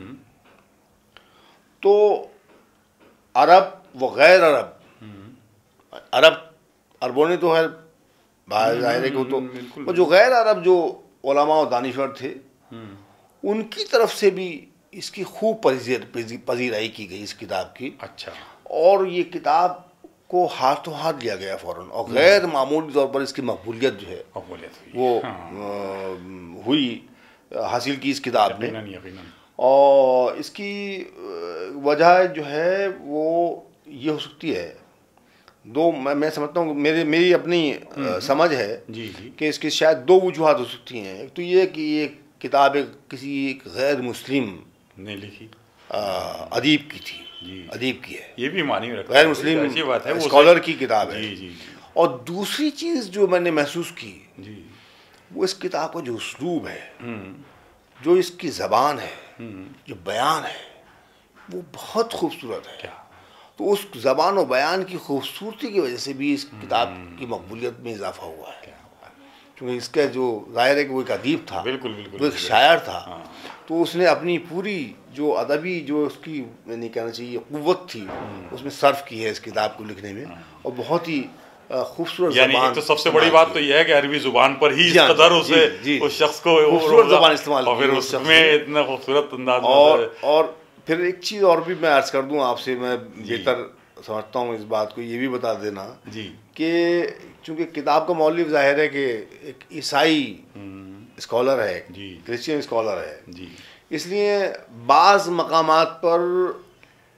Speaker 3: तो अरब व गैर अरब, अरब अरबों ने तो है जाहिर है कि वो तो
Speaker 2: बिल्कुल।
Speaker 3: वो जो गैर अरब जो उलमा और दानिशवर थे उनकी तरफ से भी इसकी खूब पजीर पजीराई की गई इस किताब की।
Speaker 2: अच्छा
Speaker 3: और ये किताब को हाथों हाथ लिया गया फ़ौरन और गैर मामूली तौर पर इसकी मकबूलियत जो है
Speaker 2: कबूलियत हुई।
Speaker 3: वो
Speaker 2: हाँ।
Speaker 3: अ, हुई हासिल की इस किताब ने।
Speaker 2: यकीनन यकीनन।
Speaker 3: और इसकी अ, वजह जो है वो ये हो सकती है दो, मैं मैं समझता हूँ मेरे मेरी अपनी अ, समझ है
Speaker 2: जी जी
Speaker 3: कि इसकी शायद दो वजूहत हो सकती हैं। एक तो ये कि ये किताब एक किसी एक गैर मुस्लिम
Speaker 2: ने लिखी
Speaker 3: अ, अदीब की थी,
Speaker 2: जी।
Speaker 3: अदीब की है,
Speaker 2: ये भी मानी रखता
Speaker 3: गैर
Speaker 2: है,
Speaker 3: मुस्लिम
Speaker 2: ऐसी बात है वो
Speaker 3: स्कॉलर
Speaker 2: सही-
Speaker 3: की किताब है।
Speaker 2: जी जी जी
Speaker 3: और दूसरी चीज़ जो मैंने महसूस की
Speaker 2: जी
Speaker 3: वो इस किताब का जो उसलूब है, जो इसकी ज़बान है, जो बयान है, वो बहुत खूबसूरत है।
Speaker 2: क्या
Speaker 3: तो उस ज़बान और बयान की खूबसूरती की वजह से भी इस किताब की मकबूलियत में इजाफा हुआ है। क्योंकि इसका जो ज़ाहिर है कि वो एक अदीब था,
Speaker 2: बिल्कुल बिल्कुल
Speaker 3: वो एक
Speaker 2: बिल्कुल।
Speaker 3: शायर था।
Speaker 2: हाँ।
Speaker 3: तो उसने अपनी पूरी जो अदबी जो उसकी नहीं कहना चाहिए क़ुव्वत थी उसमें सर्फ की है इस किताब को लिखने में। और बहुत ही अ, खूबसूरत
Speaker 2: यानी
Speaker 3: ज़बान
Speaker 2: एक तो सबसे
Speaker 3: इस्तेमाल
Speaker 2: बड़ी बात
Speaker 3: की
Speaker 2: तो
Speaker 3: है।
Speaker 2: यह है कि अरबी जुबान पर ही इस
Speaker 3: जी हाँ,
Speaker 2: कदर
Speaker 3: जी,
Speaker 2: उसे
Speaker 3: जी।
Speaker 2: उस शख्स को
Speaker 3: खूबसूरत ज़बान इस्तेमाल
Speaker 2: और
Speaker 3: की
Speaker 2: फिर
Speaker 3: है उस शख्स
Speaker 2: उसमें
Speaker 3: ने।
Speaker 2: इतना खूबसूरत अंदाज में
Speaker 3: और
Speaker 2: उसे-
Speaker 3: और फिर एक चीज़ और भी मैं अर्ज कर दूं आपसे, मैं बेहतर समझता हूँ इस बात को ये भी बता देना
Speaker 2: जी
Speaker 3: कि चूंकि किताब का मौलिफ जाहिर है कि एक ईसाई स्कॉलर है,
Speaker 2: जी।
Speaker 3: क्रिश्चियन स्कॉलर है,
Speaker 2: जी
Speaker 3: इसलिए बाज़ मकामात पर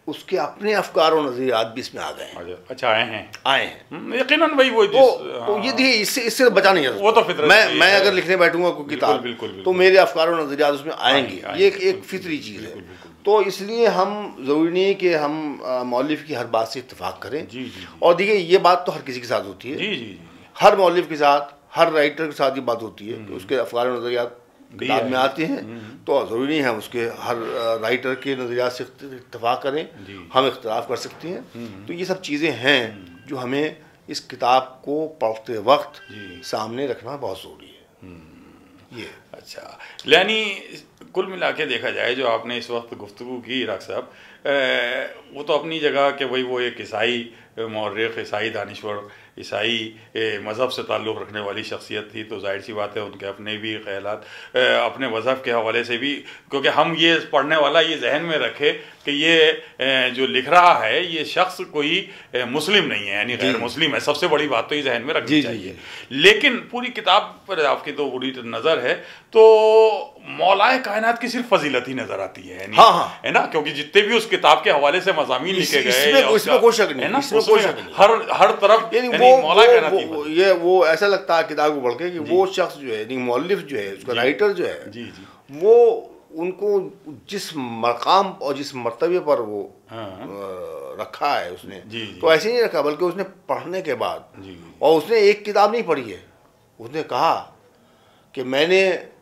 Speaker 3: उसके अपने अफकार और नज़रियात भी इसमें आ गए हैं।
Speaker 2: अच्छा आए हैं
Speaker 3: आए हैं
Speaker 2: यकीनन भाई वो
Speaker 3: तो, तो ये देखिए इससे इससे बचा नहीं
Speaker 2: वो तो फितरत
Speaker 3: मैं मैं अगर लिखने बैठूंगा कोई किताब
Speaker 2: बिल्कुल, बिल्कुल,
Speaker 3: तो मेरे अफकार और नज़रियात उसमें आएंगे, ये एक, एक फितरी चीज़ है। तो इसलिए हम ज़रूरी नहीं कि हम मौलिफ की हर बात से इत्तेफाक करें।
Speaker 2: जी जी
Speaker 3: और देखिए ये बात तो हर किसी के साथ होती है,
Speaker 2: जी जी जी
Speaker 3: हर मौलिफ के साथ, हर राइटर के साथ ये बात होती है कि उसके अफकार और नज़रियात किताब में आते हैं, तो ज़रूरी नहीं है हम उसके हर राइटर के नज़रियात से इत्तेफाक करें, हम इख्तलाफ कर सकते हैं। तो ये सब चीज़ें हैं जो हमें इस किताब को पढ़ते वक्त सामने रखना बहुत ज़रूरी है। ये
Speaker 2: अच्छा, यानी कुल मिला के देखा जाए जो आपने इस वक्त गुफ्तगू की राख साहब, वो तो अपनी जगह के वही वो एक ईसाई मौर्रिख, ईसाई दानिश्वर, ईसाई मज़हब से ताल्लुक़ रखने वाली शख्सियत थी, तो जाहिर सी बात है उनके अपने भी ख़यालात अपने मज़हब के हवाले से भी, क्योंकि हम ये पढ़ने वाला ये जहन में रखे कि ये जो लिख रहा है ये शख्स कोई मुस्लिम नहीं है, यानी गैर मुस्लिम है। सबसे बड़ी बात तो ये जहन में रखनी चाहिए। लेकिन पूरी किताब पर आपकी तो बुरी नज़र है तो मौलाए कायनात की सिर्फ फजीलत ही नज़र आती है,
Speaker 3: हाँ हाँ।
Speaker 2: है ना, क्योंकि जितने भी उस किताब के हवाले से मज़ामीन लिखे गए
Speaker 3: इसमें कोई शक नहीं, इसमें कोई शक नहीं,
Speaker 2: हर हर तरफ
Speaker 3: वो, वो, वो ये वो ऐसा लगता है किताब को पढ़ के कि वो शख्स जो है, मौलिफ जो है, उसका राइटर जो है, जी जी, वो उनको जिस मकाम और जिस मर्तबे पर वो हाँ। रखा है उसने, जी जी, तो ऐसे नहीं रखा, बल्कि उसने पढ़ने के बाद जी, और उसने एक किताब नहीं पढ़ी है, उसने कहा कि मैंने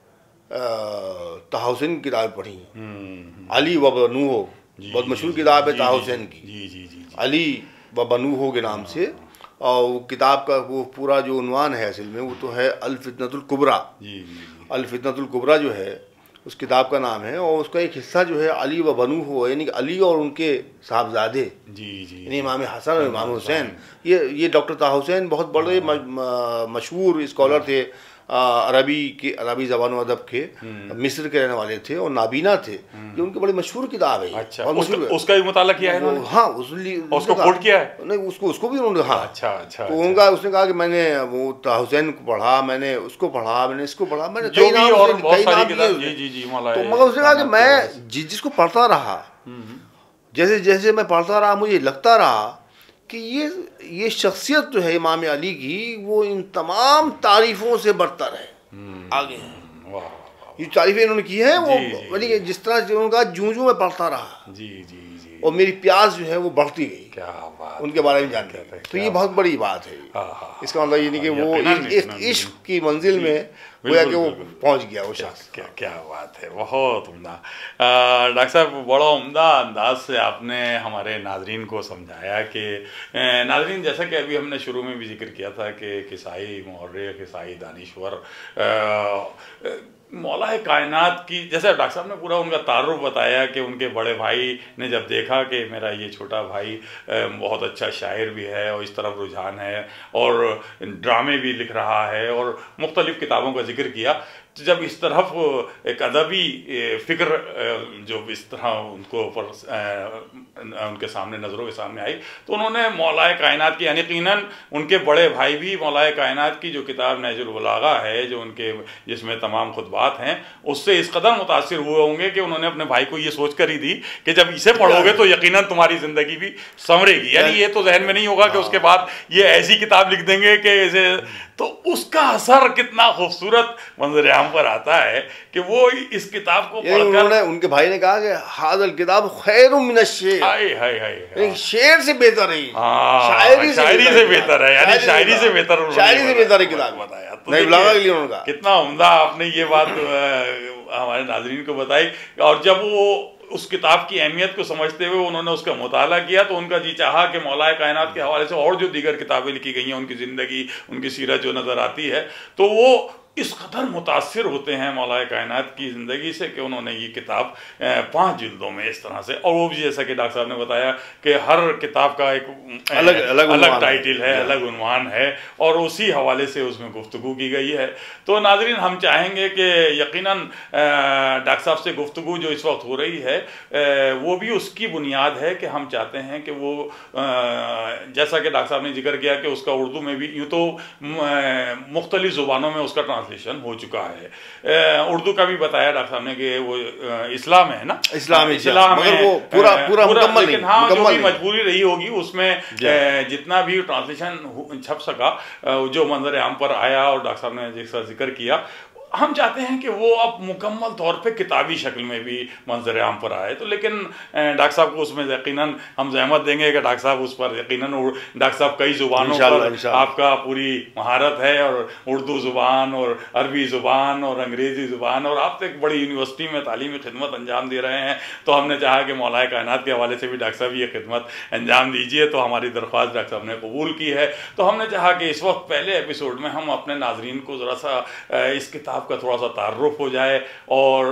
Speaker 3: ताहुसैन की किताब पढ़ी, अली व बनू हो, बहुत मशहूर किताब है ताहुसैन की, जी जी जी, अली व बनू हो के नाम से, और वो किताब का वो पूरा जो उन्वान है असल में वो तो है अल फितनतुल कुबरा, अल फितनतुल कुबरा जो है उस किताब का नाम है, और उसका एक हिस्सा जो है अली व बनू हो, यानी कि अली और उनके साहबजादे, जी जी, यानी इमाम हसन और इमाम हुसैन। ये ये डॉक्टर ताहुसैन बहुत बड़े मशहूर स्कॉलर थे, अरबी के अरबी ज़बान अदब के, मिस्र के रहने वाले थे और नाबीना थे। ये उनकी बड़ी मशहूर किताब है। अच्छा, और उसका,
Speaker 2: उसका भी मुताला किया है उन्होंने?
Speaker 3: हाँ, उसने
Speaker 2: उसको कोट किया है?
Speaker 3: नहीं, उसको उसको भी उन्होंने, हाँ।
Speaker 2: अच्छा अच्छा।
Speaker 3: तो उनका उसने कहा कि मैंने वो हुसैन को पढ़ा, मैंने उसको पढ़ा, मैंने इसको पढ़ा, मैंने कई नाम और कई नाम दिए।
Speaker 2: जी जी जी,
Speaker 3: तो मगर उसने कहा कि मैं जिस जिसको पढ़ता रहा, जैसे जैसे मैं पढ़ता रहा, मुझे लगता रहा कि ये ये शख्सियत जो है इमाम अली की, वो इन तमाम तारीफ़ों से बरतर है, आगे है। ये तारीफ़ें इन्होंने की है, वो जिस तरह से उनका जूं जूं में पढ़ता रहा, जी जी जी, और मेरी प्यास जो है वो बढ़ती गई, क्या बात, उनके बारे में जानते थे। तो ये बहुत बड़ी बात है। इसका मतलब ये नहीं कि वो इस इश्क की मंजिल में गोया कि वो पहुंच गया वो शख्स।
Speaker 2: क्या क्या बात है, बहुत उम्दा। डॉक्टर साहब, बड़ा उम्दा अंदाज से आपने हमारे नाजरीन को समझाया कि नाजरीन, जैसा कि अभी हमने शुरू में भी जिक्र किया था कि ईसाई मौर्रिख, ईसाई दानिश्वर, मौलाए कायनात की, जैसे डॉक्टर साहब ने पूरा उनका तारुफ बताया कि उनके बड़े भाई ने जब देखा कि मेरा ये छोटा भाई बहुत अच्छा शायर भी है और इस तरफ रुझान है और ड्रामे भी लिख रहा है और मुख्तलिफ़ किताबों का जिक्र किया, तो जब इस तरफ एक अदबी फ़िक्र जो इस तरह उनको ऊपर उनके सामने नज़रों के सामने आई, तो उन्होंने मौलाए कायनात की, यानी यकीनन उनके बड़े भाई भी मौलाए कायनात की जो किताब नहजुल बलागा है, जो उनके जिसमें तमाम खुतबात हैं, उससे इस कदर मुतासिर हुए होंगे कि उन्होंने अपने भाई को ये सोच कर ही दी कि जब इसे पढ़ोगे तो यकीनन तुम्हारी ज़िंदगी भी संवरेगी। यानी ये तो जहन में नहीं होगा कि उसके बाद ये ऐसी किताब लिख देंगे कि इसे, तो उसका असर कितना खूबसूरत मंजर आम पर आता है कि वो इस किताब को पढ़कर,
Speaker 3: उनके भाई ने कहा कि हाज़िल किताब खैरुम मिन अश-शेर,
Speaker 2: हाय हाय हाय,
Speaker 3: शेर से बेहतर है,
Speaker 2: शायरी शायरी से बेहतर है, यानी शायरी से बेहतर,
Speaker 3: शायरी से बेहतर है किताब बताया। तो
Speaker 2: कितना उम्दा आपने ये बात हमारे नाज़रीन को बताई। और जब वो उस किताब की अहमियत को समझते हुए उन्होंने उसका मुताला किया, तो उनका जी चाहा कि मौलाए कायनात के हवाले से और जो दीगर किताबें लिखी गई हैं, उनकी ज़िंदगी, उनकी सीरत जो नज़र आती है, तो वो इस कदर मुतासिर होते हैं मौलाए कायनात की ज़िंदगी से कि उन्होंने ये किताब पाँच जिल्दों में इस तरह से, और वो भी जैसा कि डॉक्टर साहब ने बताया कि हर किताब का एक अलग अलग, अलग टाइटल है, अलग उन्वान है, और उसी हवाले से उसमें गुफ्तगू की गई है। तो नाज़रीन, हम चाहेंगे कि यकीनन डॉक्टर साहब से गुफ्तगू जो इस वक्त हो रही है वो भी उसकी बुनियाद है कि हम चाहते हैं कि वो, जैसा कि डॉक्टर साहब ने जिक्र किया कि उसका उर्दू में भी, यूँ तो मुख्तलिफ़ ज़ुबानों में उसका ट्रांसलेशन हो चुका है। उर्दू का भी बताया डॉक्टर साहब ने कि वो इस्लाम है ना,
Speaker 3: इस्लाम
Speaker 2: इस्लाम
Speaker 3: मगर वो पूरा पूरा मुकम्मल नहीं,
Speaker 2: हाँ जो
Speaker 3: मुकम्मल
Speaker 2: भी मजबूरी रही होगी उसमें जितना भी ट्रांसलेशन छप सका, जो मंजर आम पर आया और डॉक्टर साहब ने जिसका जिक्र किया, हम चाहते हैं कि वो अब मुकम्मल तौर पे किताबी शक्ल में भी मंजर आम पर आए। तो लेकिन डॉक्टर साहब को उसमें यकीनन हम जहमत देंगे कि डॉक्टर साहब उस पर यकीनन, डॉक्टर साहब कई ज़ुबानों पर आपका पूरी महारत है, और उर्दू ज़ुबान और अरबी ज़ुबान और अंग्रेज़ी ज़ुबान, और आप तो एक बड़ी यूनिवर्सिटी में तालीमी खिदमत अंजाम दे रहे हैं। तो हमने चाहा कि मौलाए कायनात के हवाले से भी डॉक्टर साहब ये खिदमत अंजाम दीजिए। तो हमारी दरख्वास्त डॉक्टर साहब ने कबूल की है। तो हमने चाहा कि इस वक्त पहले एपिसोड में हम अपने नाजरीन को ज़रा सा इस किताब का थोड़ा सा तारुफ हो जाए, और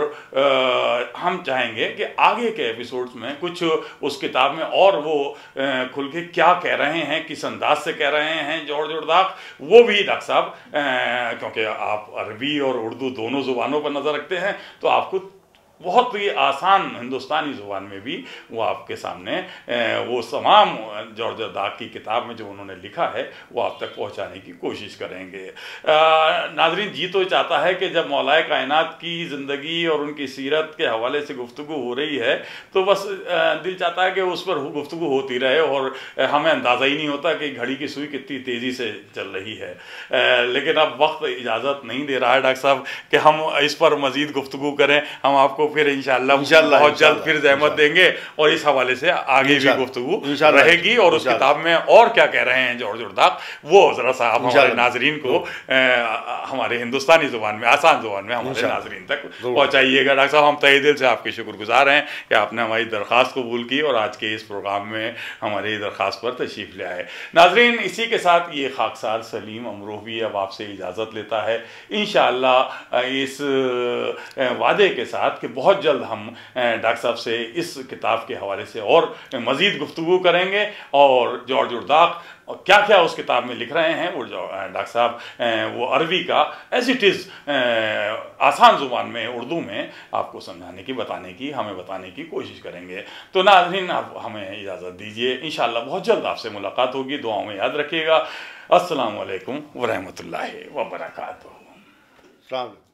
Speaker 2: आ, हम चाहेंगे कि आगे के एपिसोड्स में कुछ उस किताब में और वो आ, खुल के क्या कह रहे हैं, किस अंदाज से कह रहे हैं जॉर्ज उर्दाक, वो भी डॉक्टर साहब, क्योंकि आप अरबी और उर्दू दोनों ज़ुबानों पर नज़र रखते हैं, तो आपको बहुत ही आसान हिंदुस्तानी ज़ुबान में भी वो आपके सामने वो तमाम जॉर्ज उर्दाक की किताब में जो उन्होंने लिखा है वो आप तक पहुंचाने की कोशिश करेंगे। नाज़रीन, जी तो चाहता है कि जब मौलाए कायनात की ज़िंदगी और उनकी सीरत के हवाले से गुफ्तगू हो रही है तो बस दिल चाहता है कि उस पर गुफ्तगू होती रहे, और हमें अंदाज़ा ही नहीं होता कि घड़ी की सुई कितनी तेज़ी से चल रही है। लेकिन अब वक्त इजाज़त नहीं दे रहा है डॉक्टर साहब कि हम इस पर मज़ीद गुफ्तगू करें। हम आपको फिर इंशाअल्लाह इंशाअल्लाह बहुत जल्द फिर जहमत देंगे, और इस हवाले से आगे भी गुफ्तगू रहेगी, और उस किताब में और क्या कह रहे हैं जॉर्ज उर्दाक वो ज़रा सा आप हमारे नाजरीन को हमारे हिंदुस्तानी ज़ुबान में, आसान ज़ुबान में हमारे नाजरीन तक पहुँचाइएगा। डॉक्टर साहब, हम तहे दिल से आपके शुक्रगुजार हैं कि आपने हमारी दरख्वास्त कबूल की और आज के इस प्रोग्राम में हमारी दरख्वास्त पर तशरीफ़ ले आए। नाजरीन, इसी के साथ ये खाकसार सलीम अमरोह भी अब आपसे इजाज़त लेता है, इंशाअल्लाह इस वादे के साथ कि बहुत जल्द हम डॉक्टर साहब से इस किताब के हवाले से और मज़ीद गुफ्तगू करेंगे, और जॉर्ज उर्दाक और क्या क्या उस किताब में लिख रहे हैं वो जो डॉक्टर साहब वो अरबी का एज इट इज़ आसान ज़ुबान में, उर्दू में आपको समझाने की, बताने की, हमें बताने की कोशिश करेंगे। तो नाज़रीन, आप हमें इजाज़त दीजिए, इंशाअल्लाह बहुत जल्द आपसे मुलाकात होगी। दुआओं में याद रखिएगा। अस्सलामु अलैकुम व रहमतुल्लाहि व बरकातुहू।